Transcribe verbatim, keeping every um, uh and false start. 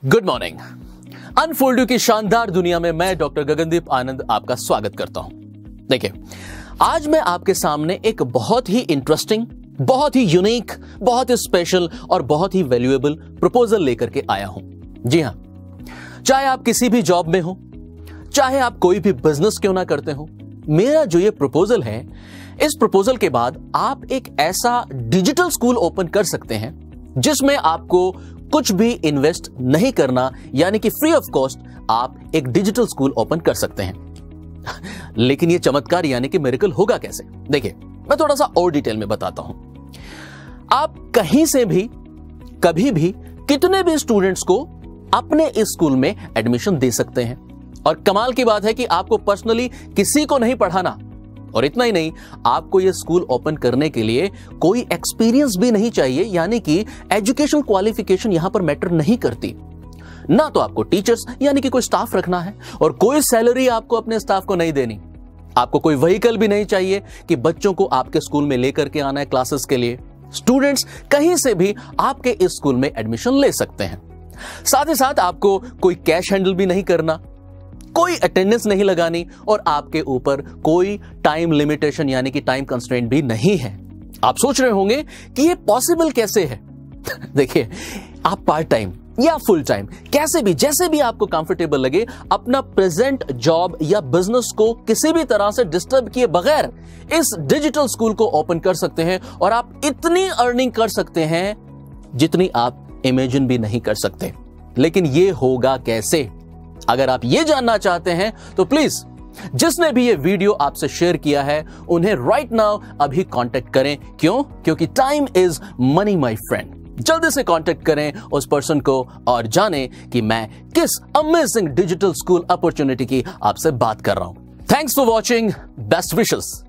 Good morning. Unfold की शानदार दुनिया में मैं डॉक्टर गगनदीप आनंद आपका स्वागत करता हूं। देखिए, आज मैं आपके सामने एक बहुत ही इंटरेस्टिंग, बहुत ही यूनिक, बहुत ही स्पेशल और बहुत ही वैल्यूएबल प्रपोजल लेकर के आया हूं। जी हां, चाहे आप किसी भी जॉब में हो, चाहे आप कोई भी बिजनेस क्यों ना करते हो, मेरा जो ये प्रपोजल है, इस प्रपोजल के बाद आप एक ऐसा डिजिटल स्कूल ओपन कर सकते हैं जिसमें आपको कुछ भी इन्वेस्ट नहीं करना, यानी कि फ्री ऑफ कॉस्ट आप एक डिजिटल स्कूल ओपन कर सकते हैं। लेकिन यह चमत्कार यानी कि मिरेकल होगा कैसे? देखिए, मैं थोड़ा सा और डिटेल में बताता हूं। आप कहीं से भी, कभी भी, कितने भी स्टूडेंट्स को अपने इस स्कूल में एडमिशन दे सकते हैं। और कमाल की बात है कि आपको पर्सनली किसी को नहीं पढ़ाना, और इतना ही नहीं, आपको यह स्कूल ओपन करने के लिए कोई एक्सपीरियंस भी नहीं चाहिए, यानी कि एजुकेशन क्वालिफिकेशन यहां पर मैटर नहीं करती। ना तो आपको टीचर्स यानी कि कोई स्टाफ रखना है, और कोई सैलरी आपको अपने स्टाफ को नहीं देनी। आपको कोई व्हीकल भी नहीं चाहिए कि बच्चों को आपके स्कूल में लेकर के आना है क्लासेस के लिए। स्टूडेंट्स कहीं से भी आपके इस स्कूल में एडमिशन ले सकते हैं। साथ ही साथ आपको कोई कैश हैंडल भी नहीं करना, कोई अटेंडेंस नहीं लगानी, और आपके ऊपर कोई टाइम लिमिटेशन यानी कि टाइम कंस्ट्रेंट भी नहीं है। आप सोच रहे होंगे कि ये पॉसिबल कैसे है? देखिए, आप पार्ट टाइम या फुल टाइम, कैसे भी, जैसे भी आपको कंफर्टेबल लगे, अपना प्रेजेंट जॉब या बिजनेस को किसी भी तरह से डिस्टर्ब किए बगैर इस डिजिटल स्कूल को ओपन कर सकते हैं, और आप इतनी अर्निंग कर सकते हैं जितनी आप इमेजिन भी नहीं कर सकते। लेकिन ये होगा कैसे? अगर आप ये जानना चाहते हैं तो प्लीज, जिसने भी ये वीडियो आपसे शेयर किया है, उन्हें राइट नाउ अभी कांटेक्ट करें। क्यों? क्योंकि time is money my friend. जल्दी से कांटेक्ट करें उस पर्सन को और जानें कि मैं किस अमेजिंग डिजिटल स्कूल अपॉर्चुनिटी की आपसे बात कर रहा हूं। Thanks for watching, best wishes.